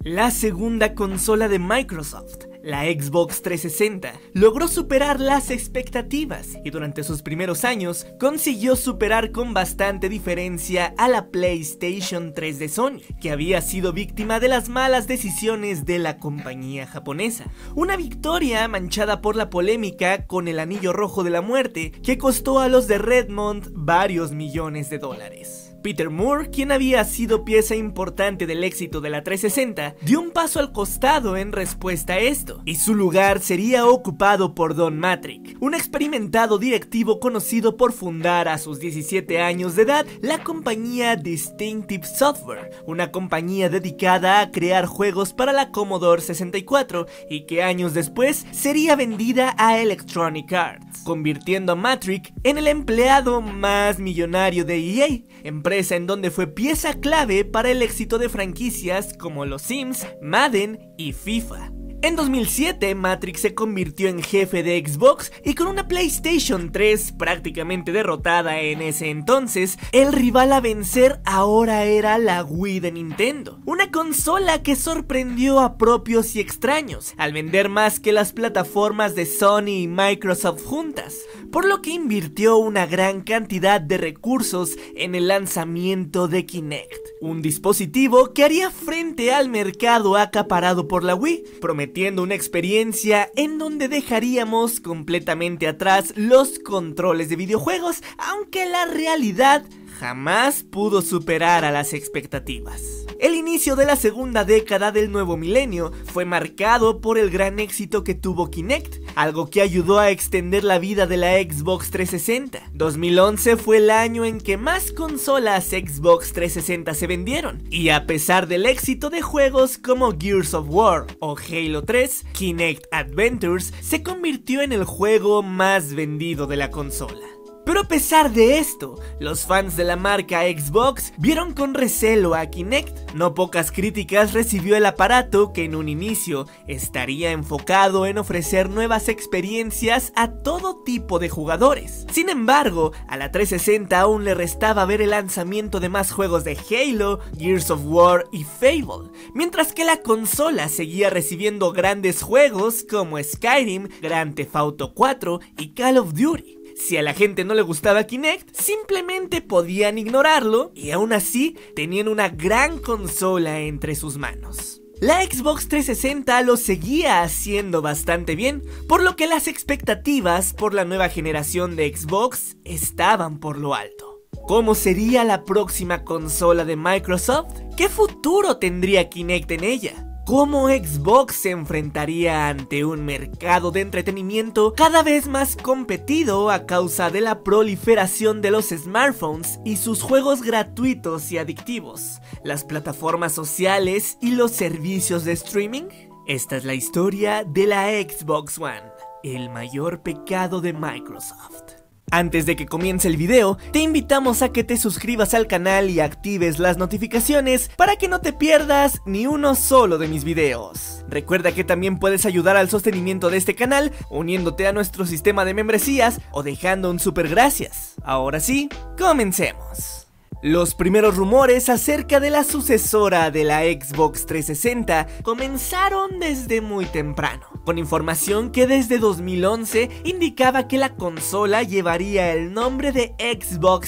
La segunda consola de Microsoft, la Xbox 360, logró superar las expectativas y durante sus primeros años consiguió superar con bastante diferencia a la PlayStation 3 de Sony, que había sido víctima de las malas decisiones de la compañía japonesa. Una victoria manchada por la polémica con el anillo rojo de la muerte que costó a los de Redmond varios millones de dólares. Peter Moore, quien había sido pieza importante del éxito de la 360, dio un paso al costado en respuesta a esto, y su lugar sería ocupado por Don Mattrick, un experimentado directivo conocido por fundar a sus 17 años de edad la compañía Distinctive Software, una compañía dedicada a crear juegos para la Commodore 64 y que años después sería vendida a Electronic Arts, convirtiendo a Mattrick en el empleado más millonario de EA, empresa en donde fue pieza clave para el éxito de franquicias como los Sims, Madden y FIFA. En 2007, Mattrick se convirtió en jefe de Xbox y con una PlayStation 3 prácticamente derrotada en ese entonces, el rival a vencer ahora era la Wii de Nintendo, una consola que sorprendió a propios y extraños al vender más que las plataformas de Sony y Microsoft juntas, por lo que invirtió una gran cantidad de recursos en el lanzamiento de Kinect, un dispositivo que haría frente al mercado acaparado por la Wii, prometiendo una experiencia en donde dejaríamos completamente atrás los controles de videojuegos, aunque la realidad jamás pudo superar a las expectativas. El inicio de la segunda década del nuevo milenio fue marcado por el gran éxito que tuvo Kinect, algo que ayudó a extender la vida de la Xbox 360. 2011 fue el año en que más consolas Xbox 360 se vendieron, y a pesar del éxito de juegos como Gears of War o Halo 3, Kinect Adventures se convirtió en el juego más vendido de la consola. Pero a pesar de esto, los fans de la marca Xbox vieron con recelo a Kinect. No pocas críticas recibió el aparato que en un inicio estaría enfocado en ofrecer nuevas experiencias a todo tipo de jugadores. Sin embargo, a la 360 aún le restaba ver el lanzamiento de más juegos de Halo, Gears of War y Fable, mientras que la consola seguía recibiendo grandes juegos como Skyrim, Grand Theft Auto 4 y Call of Duty. Si a la gente no le gustaba Kinect, simplemente podían ignorarlo y aún así tenían una gran consola entre sus manos. La Xbox 360 lo seguía haciendo bastante bien, por lo que las expectativas por la nueva generación de Xbox estaban por lo alto. ¿Cómo sería la próxima consola de Microsoft? ¿Qué futuro tendría Kinect en ella? ¿Cómo Xbox se enfrentaría ante un mercado de entretenimiento cada vez más competido a causa de la proliferación de los smartphones y sus juegos gratuitos y adictivos, las plataformas sociales y los servicios de streaming? Esta es la historia de la Xbox One, el mayor pecado de Microsoft. Antes de que comience el video, te invitamos a que te suscribas al canal y actives las notificaciones para que no te pierdas ni uno solo de mis videos. Recuerda que también puedes ayudar al sostenimiento de este canal uniéndote a nuestro sistema de membresías o dejando un super gracias. Ahora sí, comencemos. Los primeros rumores acerca de la sucesora de la Xbox 360 comenzaron desde muy temprano, con información que desde 2011 indicaba que la consola llevaría el nombre de Xbox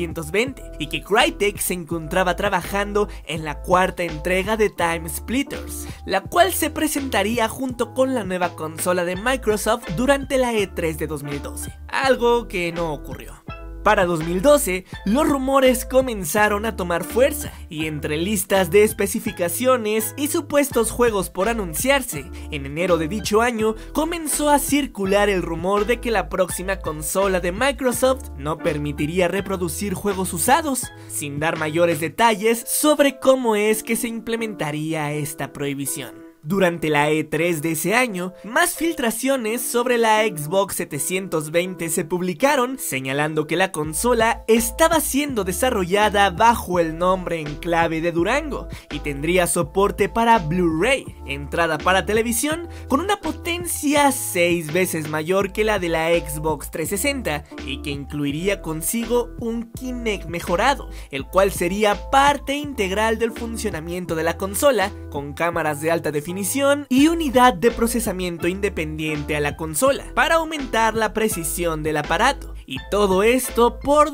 720 y que Crytek se encontraba trabajando en la cuarta entrega de Time Splitters, la cual se presentaría junto con la nueva consola de Microsoft durante la E3 de 2012, algo que no ocurrió. Para 2012, los rumores comenzaron a tomar fuerza, y entre listas de especificaciones y supuestos juegos por anunciarse, en enero de dicho año comenzó a circular el rumor de que la próxima consola de Microsoft no permitiría reproducir juegos usados, sin dar mayores detalles sobre cómo es que se implementaría esta prohibición. Durante la E3 de ese año, más filtraciones sobre la Xbox 720 se publicaron, señalando que la consola estaba siendo desarrollada bajo el nombre en clave de Durango y tendría soporte para Blu-ray, entrada para televisión, con una potencia 6 veces mayor que la de la Xbox 360 y que incluiría consigo un Kinect mejorado, el cual sería parte integral del funcionamiento de la consola, con cámaras de alta definición y unidad de procesamiento independiente a la consola para aumentar la precisión del aparato, y todo esto por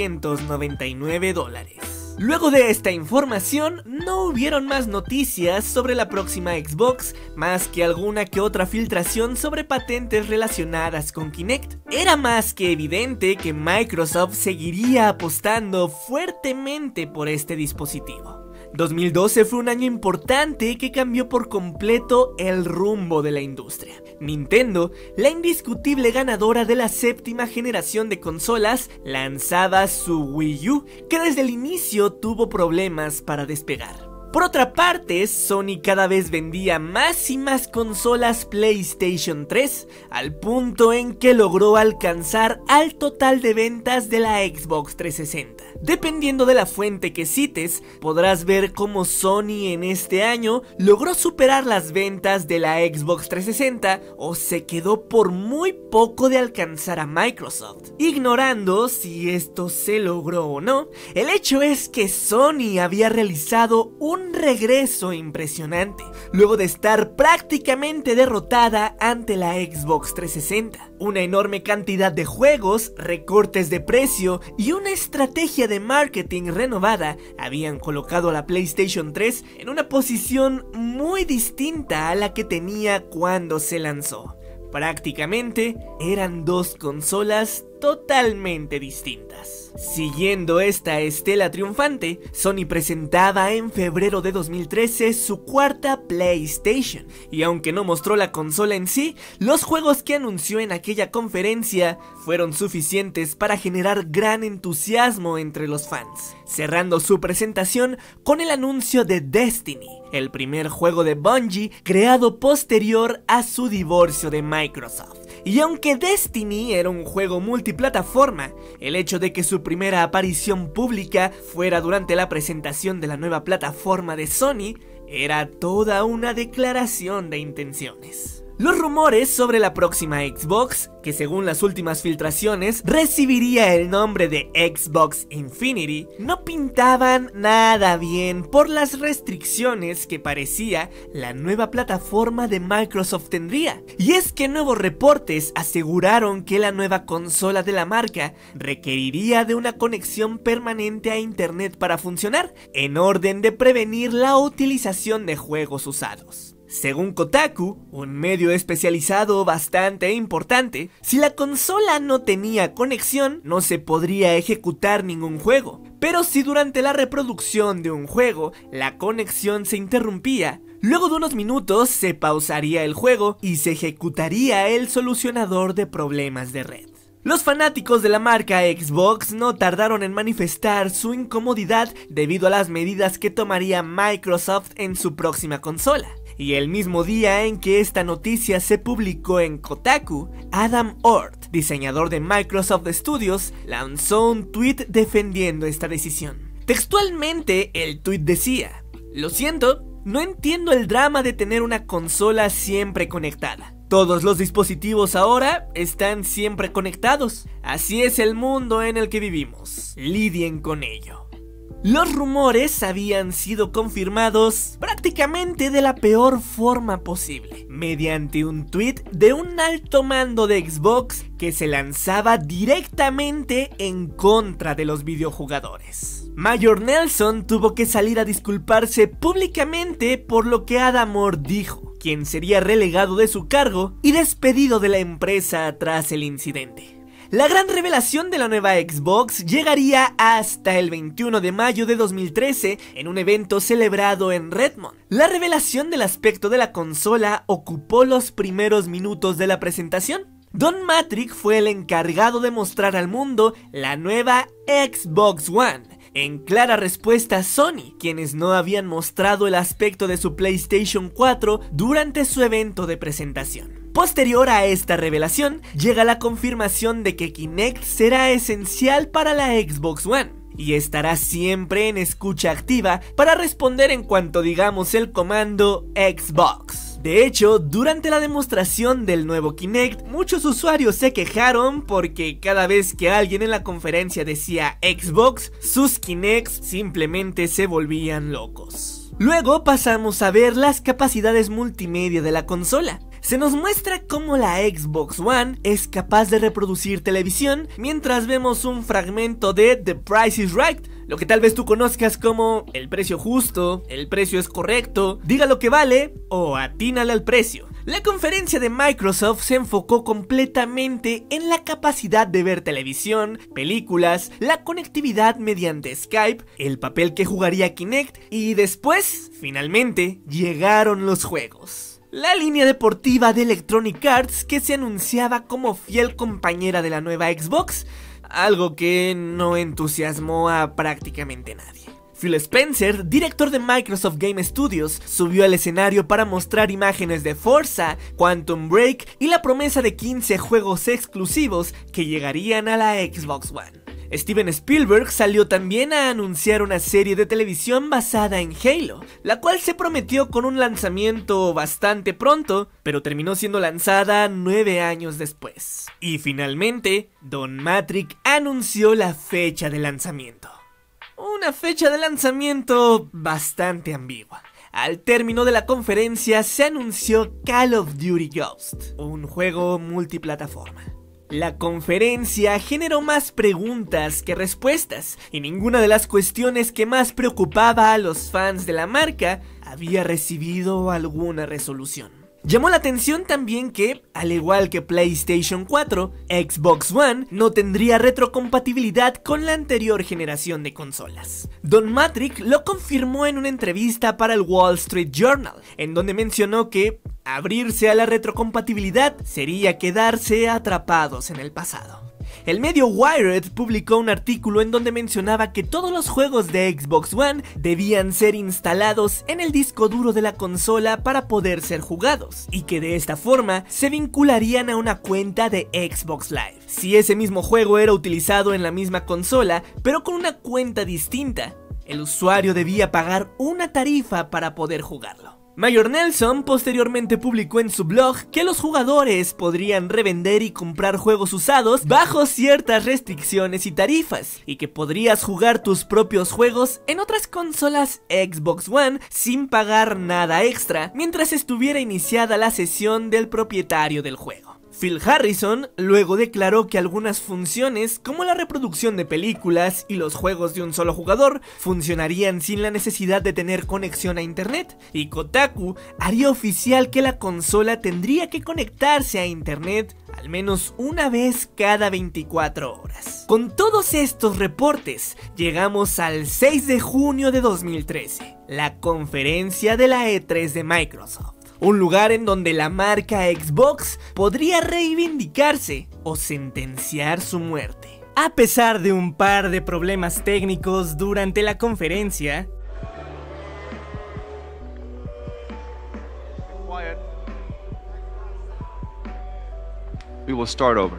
$299. Luego de esta información, no hubieron más noticias sobre la próxima Xbox, más que alguna que otra filtración sobre patentes relacionadas con Kinect. Era más que evidente que Microsoft seguiría apostando fuertemente por este dispositivo. 2012 fue un año importante que cambió por completo el rumbo de la industria. Nintendo, la indiscutible ganadora de la séptima generación de consolas, lanzaba su Wii U, que desde el inicio tuvo problemas para despegar. Por otra parte, Sony cada vez vendía más y más consolas PlayStation 3, al punto en que logró alcanzar al total de ventas de la Xbox 360. Dependiendo de la fuente que cites, podrás ver cómo Sony en este año logró superar las ventas de la Xbox 360 o se quedó por muy poco de alcanzar a Microsoft. Ignorando si esto se logró o no, el hecho es que Sony había realizado un regreso impresionante, luego de estar prácticamente derrotada ante la Xbox 360. Una enorme cantidad de juegos, recortes de precio y una estrategia de marketing renovada habían colocado a la PlayStation 3 en una posición muy distinta a la que tenía cuando se lanzó. Prácticamente eran dos consolas totalmente distintas. Siguiendo esta estela triunfante, Sony presentaba en febrero de 2013 su cuarta PlayStation, y aunque no mostró la consola en sí, los juegos que anunció en aquella conferencia fueron suficientes para generar gran entusiasmo entre los fans, cerrando su presentación con el anuncio de Destiny, el primer juego de Bungie creado posterior a su divorcio de Microsoft. Y aunque Destiny era un juego multiplataforma, el hecho de que su primera aparición pública fuera durante la presentación de la nueva plataforma de Sony era toda una declaración de intenciones. Los rumores sobre la próxima Xbox, que según las últimas filtraciones recibiría el nombre de Xbox Infinity, no pintaban nada bien por las restricciones que parecía la nueva plataforma de Microsoft tendría. Y es que nuevos reportes aseguraron que la nueva consola de la marca requeriría de una conexión permanente a internet para funcionar, en orden de prevenir la utilización de juegos usados. Según Kotaku, un medio especializado bastante importante, si la consola no tenía conexión, no se podría ejecutar ningún juego. Pero si durante la reproducción de un juego, la conexión se interrumpía, luego de unos minutos se pausaría el juego y se ejecutaría el solucionador de problemas de red. Los fanáticos de la marca Xbox no tardaron en manifestar su incomodidad debido a las medidas que tomaría Microsoft en su próxima consola. Y el mismo día en que esta noticia se publicó en Kotaku, Adam Ort, diseñador de Microsoft Studios, lanzó un tweet defendiendo esta decisión. Textualmente, el tweet decía: "Lo siento, no entiendo el drama de tener una consola siempre conectada. Todos los dispositivos ahora están siempre conectados. Así es el mundo en el que vivimos. Lidien con ello". Los rumores habían sido confirmados prácticamente de la peor forma posible, mediante un tweet de un alto mando de Xbox que se lanzaba directamente en contra de los videojugadores. Mayor Nelson tuvo que salir a disculparse públicamente por lo que Adam Ort dijo, quien sería relegado de su cargo y despedido de la empresa tras el incidente. La gran revelación de la nueva Xbox llegaría hasta el 21 de mayo de 2013 en un evento celebrado en Redmond. La revelación del aspecto de la consola ocupó los primeros minutos de la presentación. Don Mattrick fue el encargado de mostrar al mundo la nueva Xbox One, en clara respuesta a Sony, quienes no habían mostrado el aspecto de su PlayStation 4 durante su evento de presentación. Posterior a esta revelación, llega la confirmación de que Kinect será esencial para la Xbox One y estará siempre en escucha activa para responder en cuanto digamos el comando Xbox. De hecho, durante la demostración del nuevo Kinect, muchos usuarios se quejaron porque cada vez que alguien en la conferencia decía Xbox, sus Kinects simplemente se volvían locos. Luego pasamos a ver las capacidades multimedia de la consola. Se nos muestra cómo la Xbox One es capaz de reproducir televisión mientras vemos un fragmento de The Price is Right, lo que tal vez tú conozcas como el precio justo, el precio es correcto, diga lo que vale o atínale al precio. La conferencia de Microsoft se enfocó completamente en la capacidad de ver televisión, películas, la conectividad mediante Skype, el papel que jugaría Kinect y después, finalmente, llegaron los juegos. La línea deportiva de Electronic Arts que se anunciaba como fiel compañera de la nueva Xbox, algo que no entusiasmó a prácticamente nadie. Phil Spencer, director de Microsoft Game Studios, subió al escenario para mostrar imágenes de Forza, Quantum Break y la promesa de 15 juegos exclusivos que llegarían a la Xbox One. Steven Spielberg salió también a anunciar una serie de televisión basada en Halo, la cual se prometió con un lanzamiento bastante pronto, pero terminó siendo lanzada 9 años después. Y finalmente, Don Matrix anunció la fecha de lanzamiento. Una fecha de lanzamiento bastante ambigua. Al término de la conferencia se anunció Call of Duty Ghost, un juego multiplataforma. La conferencia generó más preguntas que respuestas, y ninguna de las cuestiones que más preocupaba a los fans de la marca había recibido alguna resolución. Llamó la atención también que, al igual que PlayStation 4, Xbox One no tendría retrocompatibilidad con la anterior generación de consolas. Don Matrix lo confirmó en una entrevista para el Wall Street Journal, en donde mencionó que abrirse a la retrocompatibilidad sería quedarse atrapados en el pasado. El medio Wired publicó un artículo en donde mencionaba que todos los juegos de Xbox One debían ser instalados en el disco duro de la consola para poder ser jugados, y que de esta forma se vincularían a una cuenta de Xbox Live. Si ese mismo juego era utilizado en la misma consola, pero con una cuenta distinta, el usuario debía pagar una tarifa para poder jugarlo. Mayor Nelson posteriormente publicó en su blog que los jugadores podrían revender y comprar juegos usados bajo ciertas restricciones y tarifas, y que podrías jugar tus propios juegos en otras consolas Xbox One sin pagar nada extra mientras estuviera iniciada la sesión del propietario del juego. Phil Harrison luego declaró que algunas funciones, como la reproducción de películas y los juegos de un solo jugador, funcionarían sin la necesidad de tener conexión a internet, y Kotaku haría oficial que la consola tendría que conectarse a internet al menos una vez cada 24 horas. Con todos estos reportes, llegamos al 6 de junio de 2013, la conferencia de la E3 de Microsoft. Un lugar en donde la marca Xbox podría reivindicarse o sentenciar su muerte. A pesar de un par de problemas técnicos durante la conferencia, We will start over.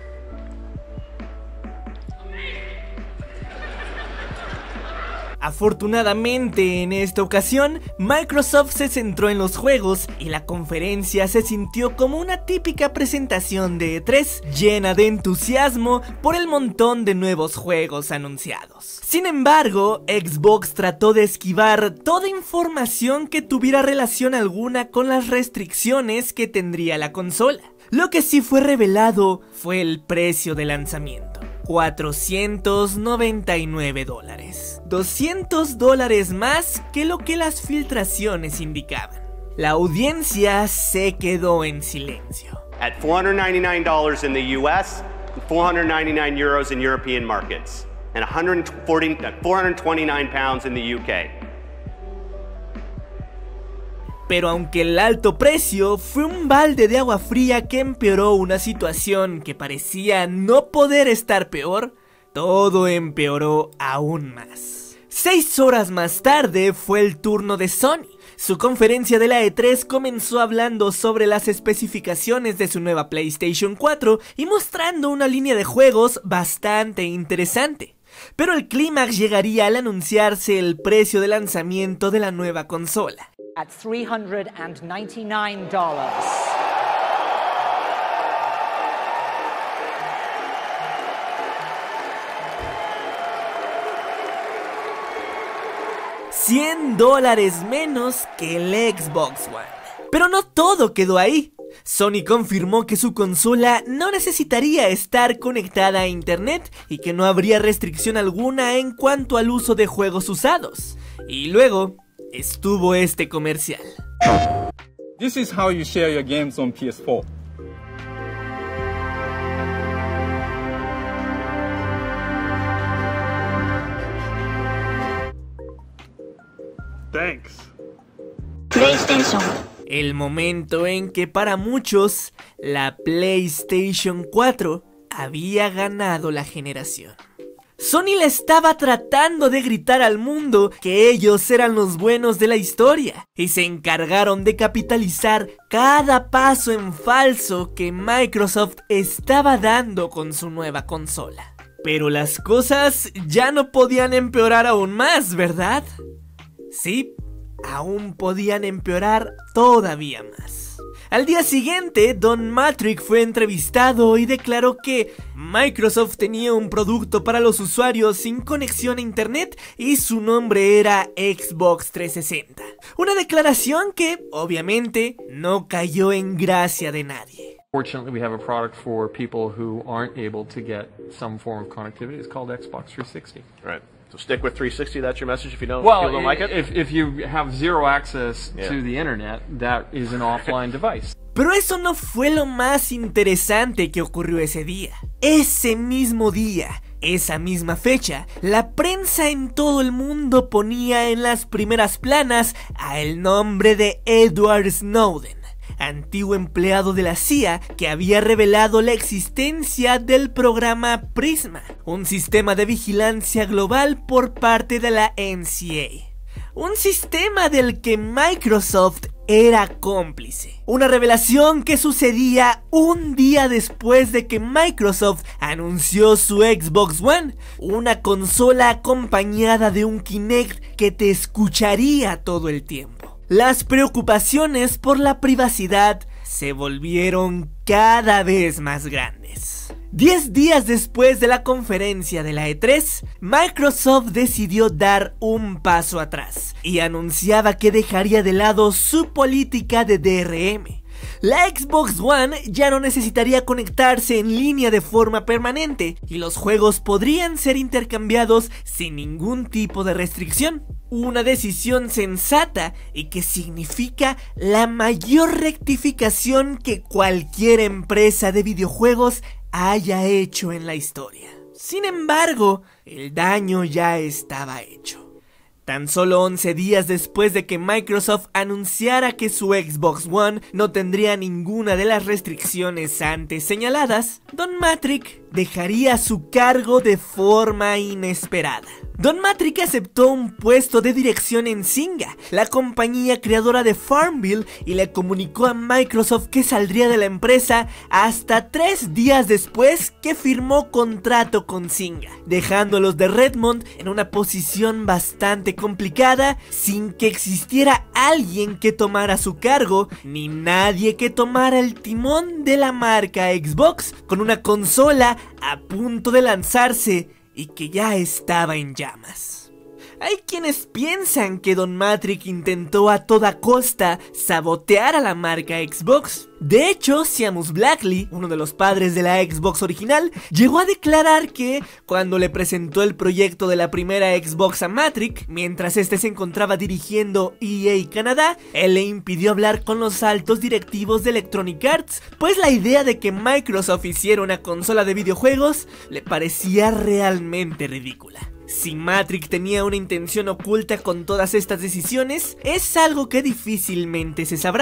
afortunadamente en esta ocasión, Microsoft se centró en los juegos y la conferencia se sintió como una típica presentación de E3, llena de entusiasmo por el montón de nuevos juegos anunciados. Sin embargo, Xbox trató de esquivar toda información que tuviera relación alguna con las restricciones que tendría la consola. Lo que sí fue revelado fue el precio de lanzamiento. $499, $200 más que lo que las filtraciones indicaban. La audiencia se quedó en silencio. At $499 in the US, 499 euros in European markets, and 429 pounds in the UK. Pero aunque el alto precio fue un balde de agua fría que empeoró una situación que parecía no poder estar peor, todo empeoró aún más. 6 horas más tarde fue el turno de Sony. Su conferencia de la E3 comenzó hablando sobre las especificaciones de su nueva PlayStation 4 y mostrando una línea de juegos bastante interesante. Pero el clímax llegaría al anunciarse el precio de lanzamiento de la nueva consola. At $399. $100 menos que el Xbox One. Pero no todo quedó ahí. Sony confirmó que su consola no necesitaría estar conectada a internet y que no habría restricción alguna en cuanto al uso de juegos usados. Y luego estuvo este comercial. This is how you share your games on PS4. Thanks. PlayStation. El momento en que para muchos la PlayStation 4 había ganado la generación. Sony le estaba tratando de gritar al mundo que ellos eran los buenos de la historia y se encargaron de capitalizar cada paso en falso que Microsoft estaba dando con su nueva consola. Pero las cosas ya no podían empeorar aún más, ¿verdad? Sí, aún podían empeorar todavía más. Al día siguiente, Don Mattrick fue entrevistado y declaró que Microsoft tenía un producto para los usuarios sin conexión a internet y su nombre era Xbox 360. Una declaración que, obviamente, no cayó en gracia de nadie. Fortunately, we have a product for people who aren't able to get some form of connectivity. It's called Xbox 360. Right. So stick with 360, that's your message if you don't, like it? If you have zero access to the internet, that is an offline device. Pero eso no fue lo más interesante que ocurrió ese día. Ese mismo día, esa misma fecha, la prensa en todo el mundo ponía en las primeras planas a el nombre de Edward Snowden, antiguo empleado de la CIA que había revelado la existencia del programa Prisma, un sistema de vigilancia global por parte de la NSA. Un sistema del que Microsoft era cómplice. Una revelación que sucedía un día después de que Microsoft anunció su Xbox One, una consola acompañada de un Kinect que te escucharía todo el tiempo. Las preocupaciones por la privacidad se volvieron cada vez más grandes. 10 días después de la conferencia de la E3, Microsoft decidió dar un paso atrás y anunciaba que dejaría de lado su política de DRM. La Xbox One ya no necesitaría conectarse en línea de forma permanente y los juegos podrían ser intercambiados sin ningún tipo de restricción. Una decisión sensata y que significa la mayor rectificación que cualquier empresa de videojuegos haya hecho en la historia. Sin embargo, el daño ya estaba hecho. Tan solo 11 días después de que Microsoft anunciara que su Xbox One no tendría ninguna de las restricciones antes señaladas, Don Mattrick dejaría su cargo de forma inesperada. Don Mattrick aceptó un puesto de dirección en Zynga, la compañía creadora de Farmville, y le comunicó a Microsoft que saldría de la empresa hasta 3 días después que firmó contrato con Zynga, dejando a los de Redmond en una posición bastante complicada, sin que existiera alguien que tomara su cargo, ni nadie que tomara el timón de la marca Xbox, con una consola a punto de lanzarse y que ya estaba en llamas. Hay quienes piensan que Don Mattrick intentó a toda costa sabotear a la marca Xbox. De hecho, Seamus Blackley, uno de los padres de la Xbox original, llegó a declarar que cuando le presentó el proyecto de la primera Xbox a Mattrick, mientras este se encontraba dirigiendo EA Canadá, él le impidió hablar con los altos directivos de Electronic Arts, pues la idea de que Microsoft hiciera una consola de videojuegos le parecía realmente ridícula. Si Mattrick tenía una intención oculta con todas estas decisiones, es algo que difícilmente se sabrá.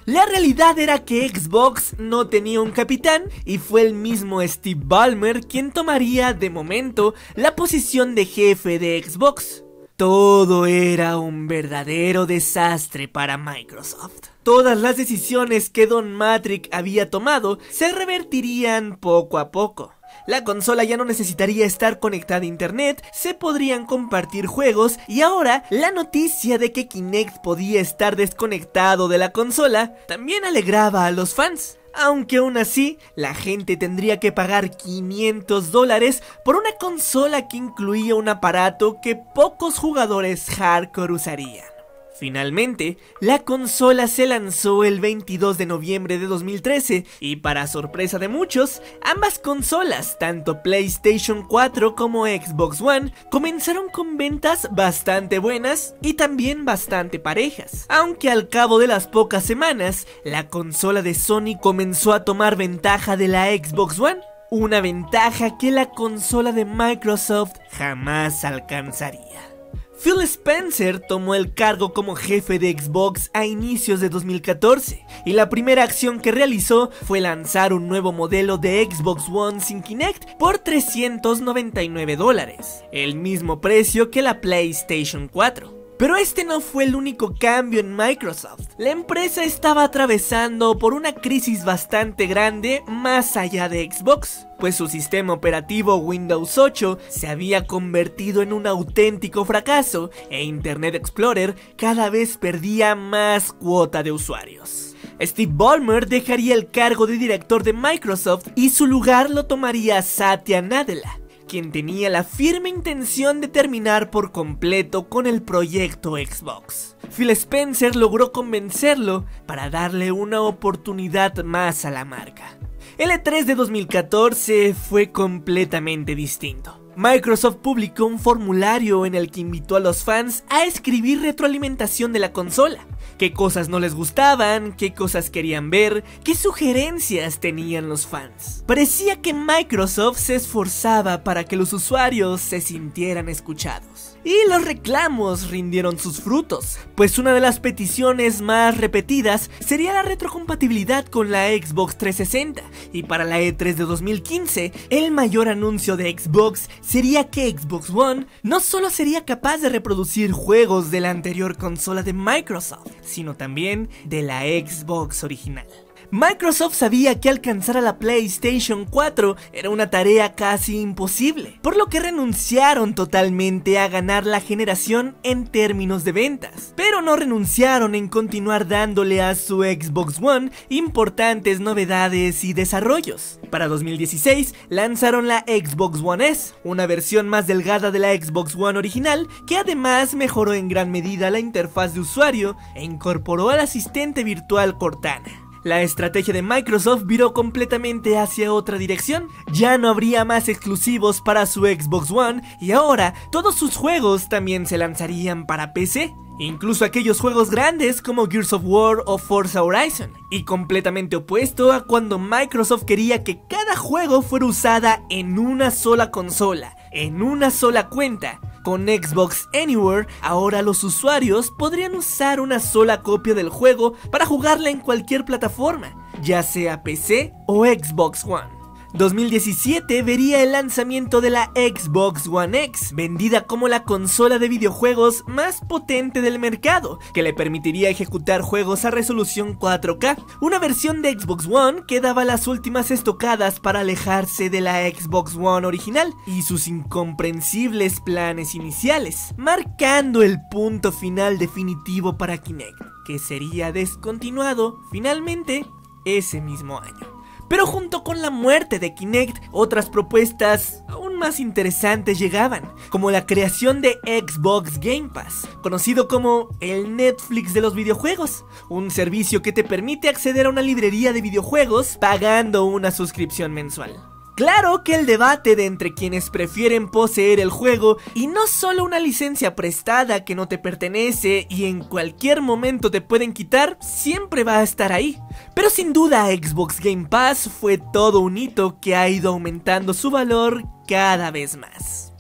La realidad era que Xbox no tenía un capitán y fue el mismo Steve Ballmer quien tomaría de momento la posición de jefe de Xbox. Todo era un verdadero desastre para Microsoft. Todas las decisiones que Don Mattrick había tomado se revertirían poco a poco. La consola ya no necesitaría estar conectada a internet, se podrían compartir juegos y ahora la noticia de que Kinect podía estar desconectado de la consola también alegraba a los fans. Aunque aún así, la gente tendría que pagar $500 por una consola que incluía un aparato que pocos jugadores hardcore usarían. Finalmente, la consola se lanzó el 22 de noviembre de 2013 y para sorpresa de muchos, ambas consolas, tanto PlayStation 4 como Xbox One, comenzaron con ventas bastante buenas y también bastante parejas. Aunque al cabo de las pocas semanas, la consola de Sony comenzó a tomar ventaja de la Xbox One, una ventaja que la consola de Microsoft jamás alcanzaría. Phil Spencer tomó el cargo como jefe de Xbox a inicios de 2014 y la primera acción que realizó fue lanzar un nuevo modelo de Xbox One sin Kinect por $399, el mismo precio que la PlayStation 4. Pero este no fue el único cambio en Microsoft. La empresa estaba atravesando por una crisis bastante grande más allá de Xbox, pues su sistema operativo Windows 8 se había convertido en un auténtico fracaso e Internet Explorer cada vez perdía más cuota de usuarios. Steve Ballmer dejaría el cargo de director de Microsoft y su lugar lo tomaría Satya Nadella, quien tenía la firme intención de terminar por completo con el proyecto Xbox. Phil Spencer logró convencerlo para darle una oportunidad más a la marca. El E3 de 2014 fue completamente distinto. Microsoft publicó un formulario en el que invitó a los fans a escribir retroalimentación de la consola. Qué cosas no les gustaban, qué cosas querían ver, qué sugerencias tenían los fans. Parecía que Microsoft se esforzaba para que los usuarios se sintieran escuchados. Y los reclamos rindieron sus frutos, pues una de las peticiones más repetidas sería la retrocompatibilidad con la Xbox 360, y para la E3 de 2015, el mayor anuncio de Xbox sería que Xbox One no solo sería capaz de reproducir juegos de la anterior consola de Microsoft, sino también de la Xbox original. Microsoft sabía que alcanzar a la PlayStation 4 era una tarea casi imposible, por lo que renunciaron totalmente a ganar la generación en términos de ventas, pero no renunciaron en continuar dándole a su Xbox One importantes novedades y desarrollos. Para 2016 lanzaron la Xbox One S, una versión más delgada de la Xbox One original, que además mejoró en gran medida la interfaz de usuario e incorporó al asistente virtual Cortana. La estrategia de Microsoft viró completamente hacia otra dirección. Ya no habría más exclusivos para su Xbox One y ahora todos sus juegos también se lanzarían para PC. Incluso aquellos juegos grandes como Gears of War o Forza Horizon. Y completamente opuesto a cuando Microsoft quería que cada juego fuera usada en una sola consola, en una sola cuenta. Con Xbox Anywhere, ahora los usuarios podrían usar una sola copia del juego para jugarla en cualquier plataforma, ya sea PC o Xbox One. 2017 vería el lanzamiento de la Xbox One X, vendida como la consola de videojuegos más potente del mercado, que le permitiría ejecutar juegos a resolución 4K, una versión de Xbox One que daba las últimas estocadas para alejarse de la Xbox One original y sus incomprensibles planes iniciales, marcando el punto final definitivo para Kinect, que sería descontinuado finalmente ese mismo año. Pero junto con la muerte de Kinect, otras propuestas aún más interesantes llegaban, como la creación de Xbox Game Pass, conocido como el Netflix de los videojuegos, un servicio que te permite acceder a una librería de videojuegos pagando una suscripción mensual. Claro que el debate de entre quienes prefieren poseer el juego y no solo una licencia prestada que no te pertenece y en cualquier momento te pueden quitar, siempre va a estar ahí. Pero sin duda Xbox Game Pass fue todo un hito que ha ido aumentando su valor cada vez más.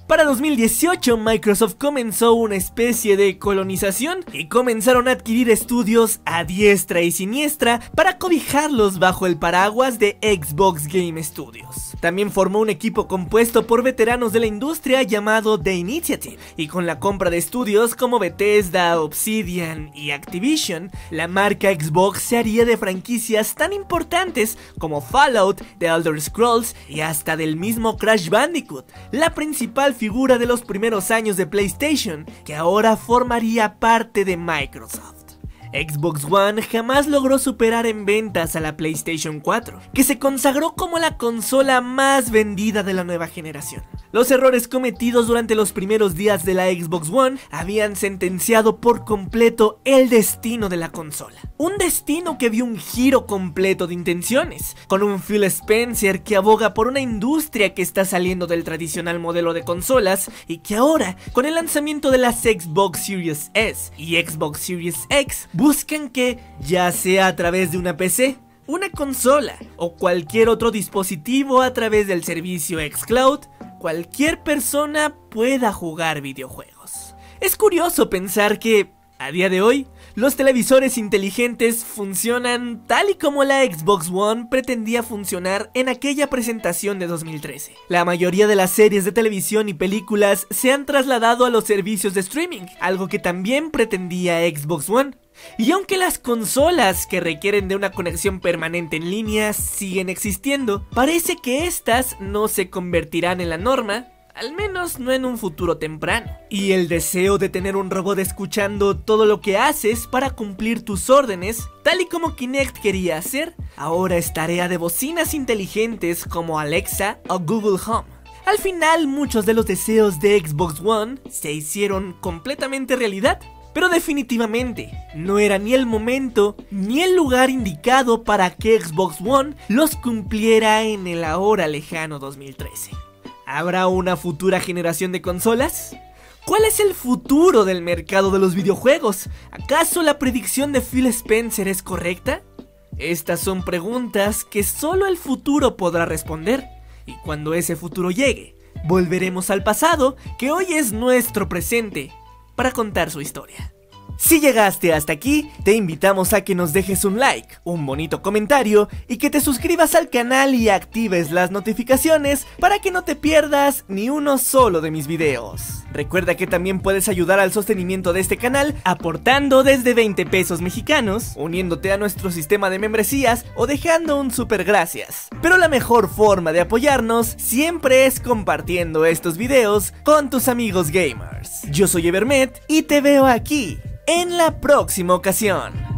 Para 2018, Microsoft comenzó una especie de colonización y comenzaron a adquirir estudios a diestra y siniestra para cobijarlos bajo el paraguas de Xbox Game Studios. También formó un equipo compuesto por veteranos de la industria llamado The Initiative, y con la compra de estudios como Bethesda, Obsidian y Activision, la marca Xbox se haría de franquicias tan importantes como Fallout, The Elder Scrolls y hasta del mismo Crash Bandicoot, la principal figura de los primeros años de PlayStation, que ahora formaría parte de Microsoft. Xbox One jamás logró superar en ventas a la PlayStation 4, que se consagró como la consola más vendida de la nueva generación. Los errores cometidos durante los primeros días de la Xbox One habían sentenciado por completo el destino de la consola. Un destino que vio un giro completo de intenciones, con un Phil Spencer que aboga por una industria que está saliendo del tradicional modelo de consolas y que ahora, con el lanzamiento de las Xbox Series S y Xbox Series X, buscan que, ya sea a través de una PC, una consola o cualquier otro dispositivo a través del servicio xCloud, cualquier persona pueda jugar videojuegos. Es curioso pensar que, a día de hoy, los televisores inteligentes funcionan tal y como la Xbox One pretendía funcionar en aquella presentación de 2013. La mayoría de las series de televisión y películas se han trasladado a los servicios de streaming, algo que también pretendía Xbox One. Y aunque las consolas que requieren de una conexión permanente en línea siguen existiendo, parece que estas no se convertirán en la norma, al menos no en un futuro temprano. Y el deseo de tener un robot escuchando todo lo que haces para cumplir tus órdenes, tal y como Kinect quería hacer, ahora es tarea de bocinas inteligentes como Alexa o Google Home. Al final, muchos de los deseos de Xbox One se hicieron completamente realidad. Pero definitivamente no era ni el momento ni el lugar indicado para que Xbox One los cumpliera en el ahora lejano 2013. ¿Habrá una futura generación de consolas? ¿Cuál es el futuro del mercado de los videojuegos? ¿Acaso la predicción de Phil Spencer es correcta? Estas son preguntas que solo el futuro podrá responder, y cuando ese futuro llegue, volveremos al pasado, que hoy es nuestro presente, para contar su historia. Si llegaste hasta aquí, te invitamos a que nos dejes un like, un bonito comentario y que te suscribas al canal y actives las notificaciones para que no te pierdas ni uno solo de mis videos. Recuerda que también puedes ayudar al sostenimiento de este canal aportando desde 20 pesos mexicanos, uniéndote a nuestro sistema de membresías o dejando un super gracias. Pero la mejor forma de apoyarnos siempre es compartiendo estos videos con tus amigos gamers. Yo soy Evermet y te veo aquí en la próxima ocasión.